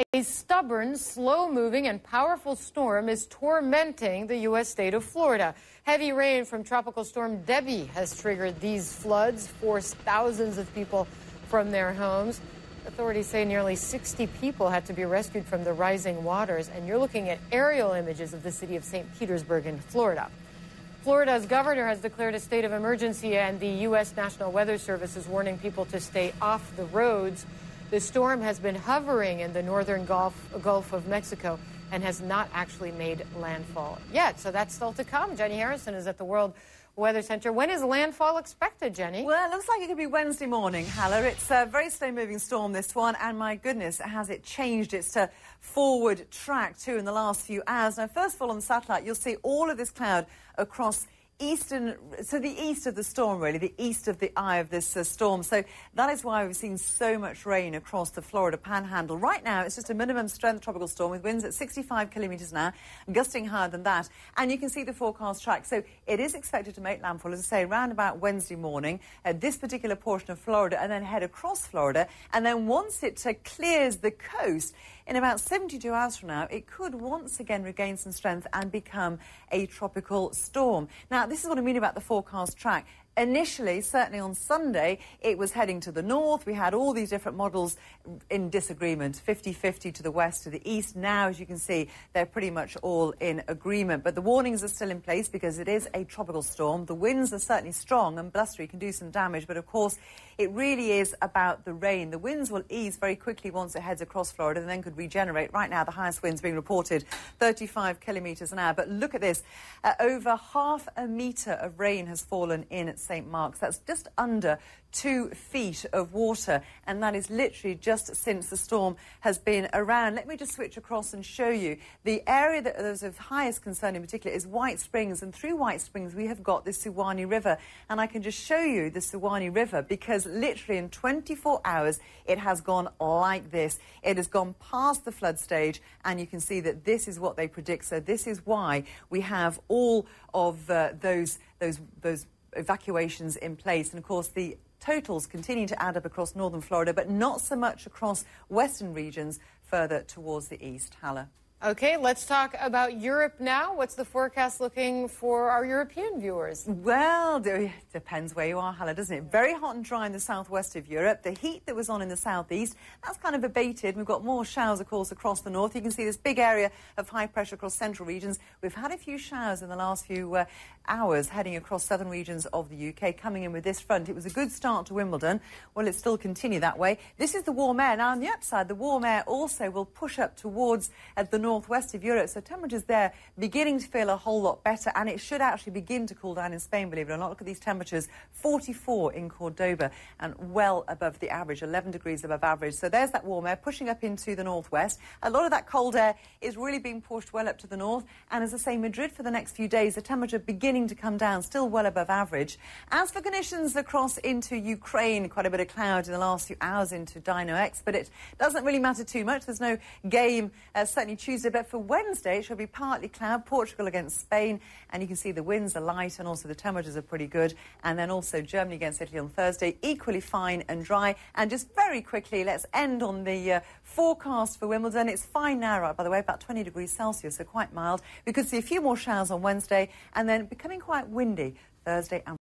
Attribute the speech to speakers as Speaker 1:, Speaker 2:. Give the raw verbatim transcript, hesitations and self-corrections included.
Speaker 1: A stubborn, slow-moving and powerful storm is tormenting the U S state of Florida. Heavy rain from Tropical Storm Debby has triggered these floods, forced thousands of people from their homes. Authorities say nearly sixty people had to be rescued from the rising waters, and you're looking at aerial images of the city of Saint Petersburg in Florida. Florida's governor has declared a state of emergency, and the U S National Weather Service is warning people to stay off the roads. The storm has been hovering in the northern Gulf, Gulf of Mexico and has not actually made landfall yet. So that's still to come. Jenny Harrison is at the World Weather Center. When is landfall expected, Jenny?
Speaker 2: Well, it looks like it could be Wednesday morning, Hala. It's a very slow-moving storm, this one, and my goodness, has it changed its uh, forward track, too, in the last few hours. Now, first of all, on the satellite, you'll see all of this cloud across eastern, so the east of the storm, really, the east of the eye of this uh, storm. So that is why we've seen so much rain across the Florida panhandle. Right now, it's just a minimum strength tropical storm with winds at sixty-five kilometres an hour, gusting higher than that. And you can see the forecast track. So it is expected to make landfall, as I say, around about Wednesday morning at this particular portion of Florida, and then head across Florida. And then once it uh, clears the coast, in about seventy-two hours from now, it could once again regain some strength and become a tropical storm. Now, this is what I mean about the forecast track. Initially, certainly on Sunday, it was heading to the north. We had all these different models in disagreement, fifty fifty to the west, to the east. Now, as you can see, they're pretty much all in agreement. But the warnings are still in place because it is a tropical storm. The winds are certainly strong and blustery, can do some damage. But, of course, it really is about the rain. The winds will ease very quickly once it heads across Florida and then could regenerate. Right now, the highest winds being reported, thirty-five kilometres an hour. But look at this. Uh, over half a metre of rain has fallen in at Saint Mark's. That's just under two feet of water, and that is literally just since the storm has been around. Let me just switch across and show you. The area that is of highest concern in particular is White Springs, and through White Springs we have got the Suwannee River, and I can just show you the Suwannee River because literally in twenty-four hours it has gone like this. It has gone past the flood stage, and you can see that this is what they predict. So this is why we have all of uh, those those those evacuations in place, and of course the totals continue to add up across northern Florida, but not so much across western regions further towards the east. Hala.
Speaker 1: Okay, let's talk about Europe now. What's the forecast looking for our European viewers?
Speaker 2: Well, it depends where you are, Hala, doesn't it? Very hot and dry in the southwest of Europe. The heat that was on in the southeast, that's kind of abated. We've got more showers, of course, across the north. You can see this big area of high pressure across central regions. We've had a few showers in the last few uh, hours heading across southern regions of the U K, coming in with this front. It was a good start to Wimbledon. Well, it still continue that way. This is the warm air. Now, on the upside, the warm air also will push up towards uh, the north northwest of Europe, so temperatures there beginning to feel a whole lot better, and it should actually begin to cool down in Spain, believe it or not. Look at these temperatures, forty-four in Cordoba, and well above the average, eleven degrees above average. So there's that warm air pushing up into the northwest. A lot of that cold air is really being pushed well up to the north, and as I say, Madrid for the next few days, the temperature beginning to come down, still well above average. As for conditions across into Ukraine, quite a bit of cloud in the last few hours into Dino X, but it doesn't really matter too much. There's no game, uh, certainly Tuesday, but for Wednesday it should be partly cloud, Portugal against Spain, and you can see the winds are light and also the temperatures are pretty good. And then also Germany against Italy on Thursday, equally fine and dry. And just very quickly, let's end on the uh, forecast for Wimbledon. It's fine now, right, by the way, about twenty degrees Celsius, so quite mild. We could see a few more showers on Wednesday, and then becoming quite windy Thursday and